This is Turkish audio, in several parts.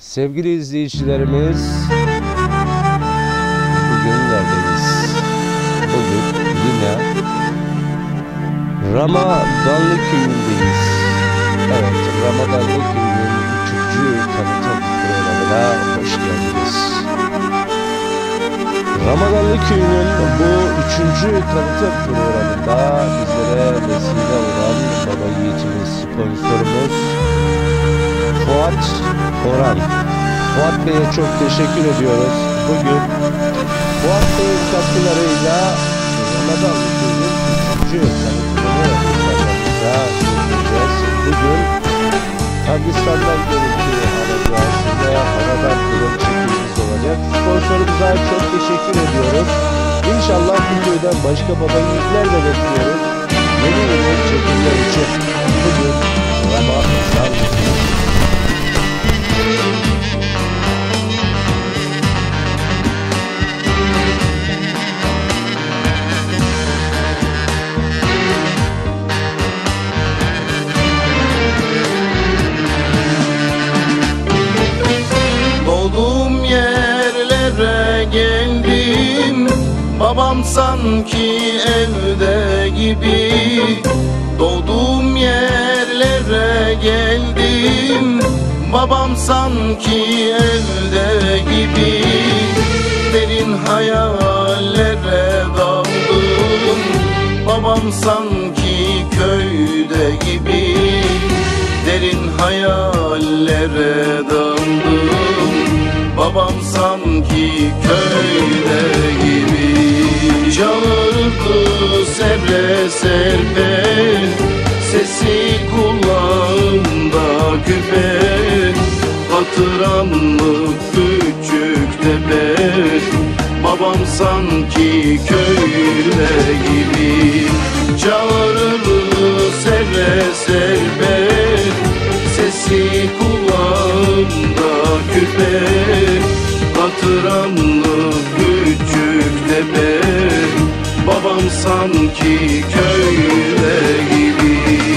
Sevgili izleyicilerimiz, bugün neredeyiz? Bugün yine Ramadanlı köyündeyiz. Evet, Ramadanlı köyünün 3. tanıtım programına hoş geldiniz. Ramadanlı köyünün bu 3. tanıtım programında bizlere vesile olan baba yiğitimiz, sponsorumuz Fuat Orhan. Fuat Bey'e çok teşekkür ediyoruz. Bugün Fuat Bey'in katkılarıyla Ramadanlı köyünün 3. tanıtımını programımıza getireceğiz. Bugün Hindistan'dan görüntü alacağız. Veya havadan drone çekimimiz olacak. Sponsorumuza çok teşekkür ediyoruz. İnşallah bu köyden başka baba yiğitler de bekliyoruz. Yeni çekimler için bugün Ramazan. Doğduğum yerlere geldim, babam sanki evde gibi. Doğduğum yerlere geldim, babam sanki evde gibi. Derin hayallere daldım, babam sanki köyde gibi. Derin hayallere daldım, babam sanki köyde gibi. Çağırdı serre serpe, sesi kulağımda küpe. Hatıranlık küçük tepe, babam sanki köyde gibi. Çağırdı serre serpe, sesi kulağımda küpe. Hatıranlık küçük tepe, babam sanki köyde gibi.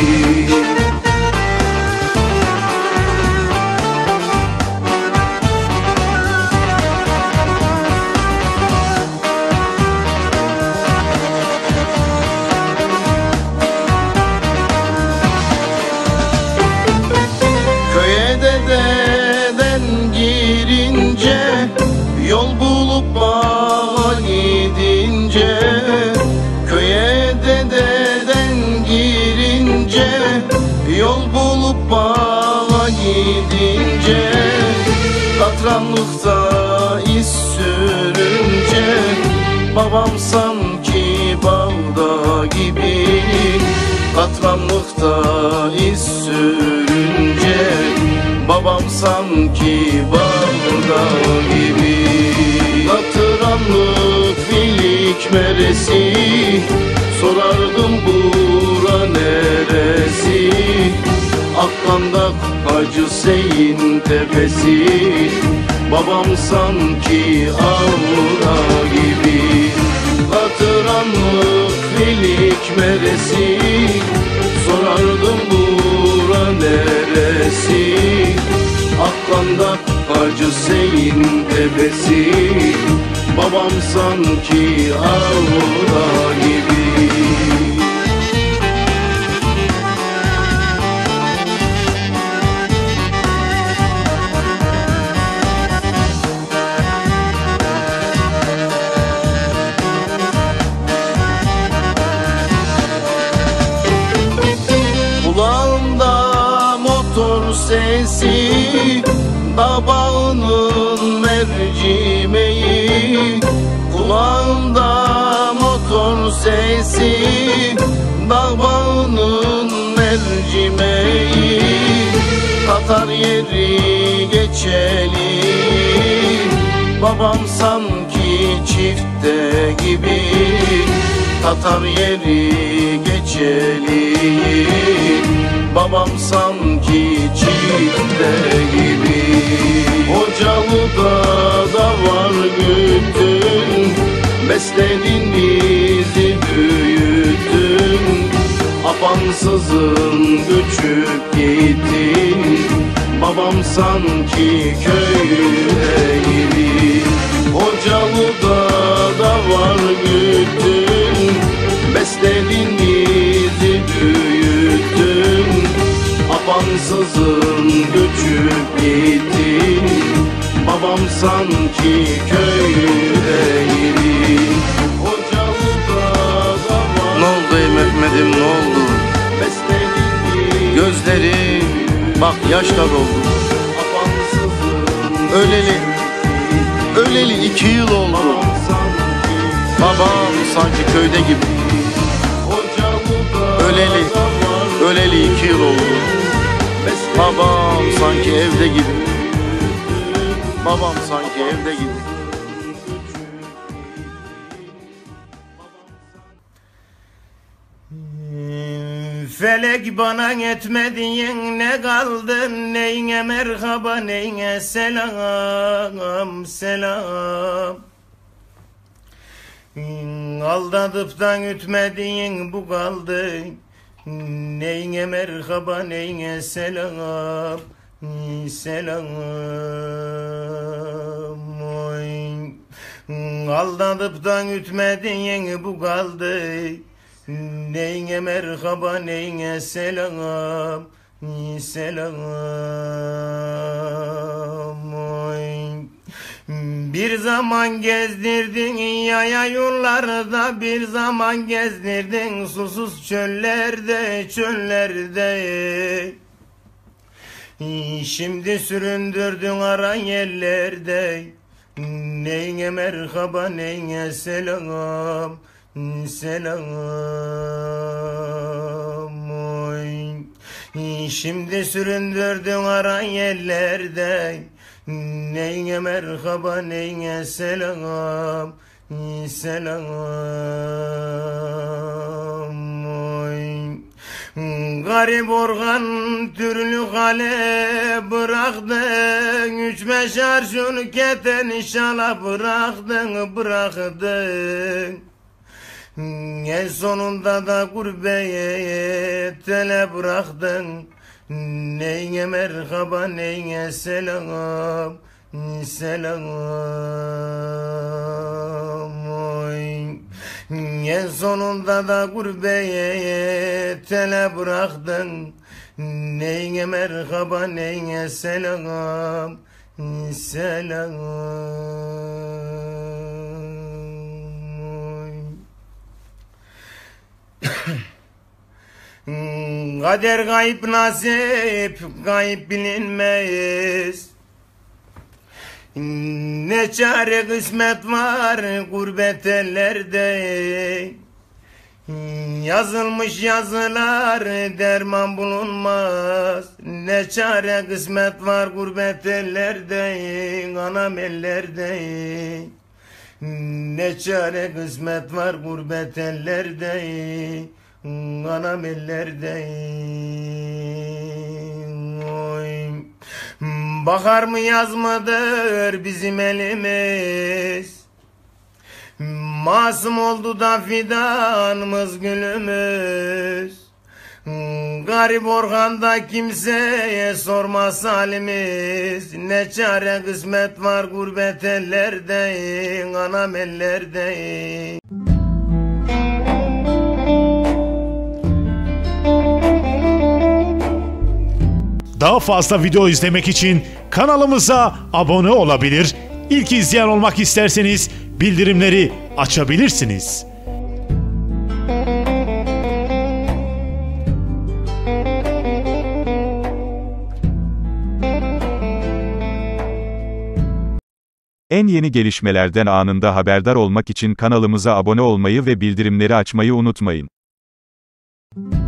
Köye dededen girince, yol bulup bağa gidince. Köye dededen girince, yol bulup bağa gidince. Katranlıkta iz sürünce, babam sanki bağda gibi. Katranlıkta iz sürünce, babam sanki bağda gibi. Hatıranlık filik meresi, sorardım bura neresi. Aklandak Hacı Seyin tepesi, babam sanki avra gibi. Hatıranlık filik meresi, sorardım bura neresi. Aklandak Hacı Seyin tepesi, babam sanki avra gibi. Kulağımda motor sesi, dağ bağının mercimeği. Kulağımda motor sesi, dağ bağının mercimeği. Tatar yeri geçeli, babam sanki çifte gibi. Tatar yeri geçeli, babam sanki çifte gibi. Hocalı'da da var güttün, besledin bizi büyüttün. Apansızın göçüp gittin, babam sanki köyde gibi. Hocalı'da da var güttün, besledin bizi büyüttün. Apansızın göçüp gittin, babam sanki köyde gibi. Hocalı'da da var. Ne oldu ey Mehmet'im, ne oldu? Gözlerim bak yaşla doldu. Öleli 2 yıl oldu. Babam sanki köyde gibi. Öleli 2 yıl oldu. Babam sanki evde gibi. Babam sanki evde gibi. Felek bana etmediğin ne kaldı, neyine merhaba, neyine selam, selam. Aldatıp da ütmediğin bu kaldı, neyine merhaba, neyine selam, selam. Oy. Aldatıp da ütmediğin bu kaldı, neyine merhaba, neyine selam, selam. Oy. Bir zaman gezdirdin yaya yollarda, bir zaman gezdirdin susuz çöllerde, çöllerde. Şimdi süründürdün ara yerlerde, neyine merhaba, neyine selam, selam. Oy. Şimdi süründürdün ara yerlerde, neyine merhaba, neyine selam, selam. Oy. Garip organ türlü hale bıraktın, 3-5 arşun keten inşallah bıraktın. En sonunda da gurbetele bıraktın, neyine merhaba, neyine selam, selam. Oy. En sonunda da gurbetele bıraktın, neyine merhaba, neyine selam, selam. Kader gayb, nasip gayb bilinmez. Ne çare kısmet var gurbet ellerde. Yazılmış yazılar derman bulunmaz. Ne çare kısmet var gurbet ellerde, anam ellerde. Ne çare kısmet var gurbet ellerde, anam ellerde. Oy. Bahar mı yaz mıdır bizim elimiz? Masum oldu da fidanımız gülümüz. Garip organda kimseye sormaz halimiz. Ne çare kısmet var gurbet ellerde, anam ellerde. Daha fazla video izlemek için kanalımıza abone olabilir, İlk izleyen olmak isterseniz bildirimleri açabilirsiniz. En yeni gelişmelerden anında haberdar olmak için kanalımıza abone olmayı ve bildirimleri açmayı unutmayın.